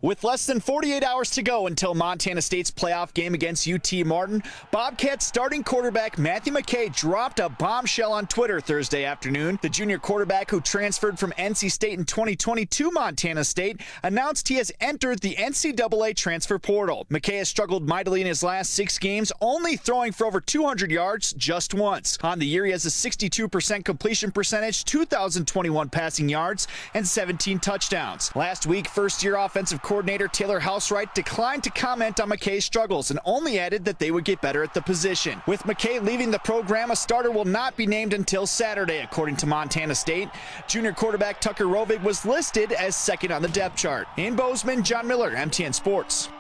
With less than 48 hours to go until Montana State's playoff game against UT Martin, Bobcats starting quarterback Matthew McKay dropped a bombshell on Twitter Thursday afternoon. The junior quarterback, who transferred from NC State in 2020 to Montana State, announced he has entered the NCAA transfer portal. McKay has struggled mightily in his last 6 games, only throwing for over 200 yards just once. On the year, he has a 62% completion percentage, 2,021 passing yards, and 17 touchdowns. Last week, first-year offensive coordinator Taylor Housewright declined to comment on McKay's struggles and only added that they would get better at the position. With McKay leaving the program, a starter will not be named until Saturday, according to Montana State. Junior quarterback Tucker Rovig was listed as second on the depth chart. In Bozeman, John Miller, MTN Sports.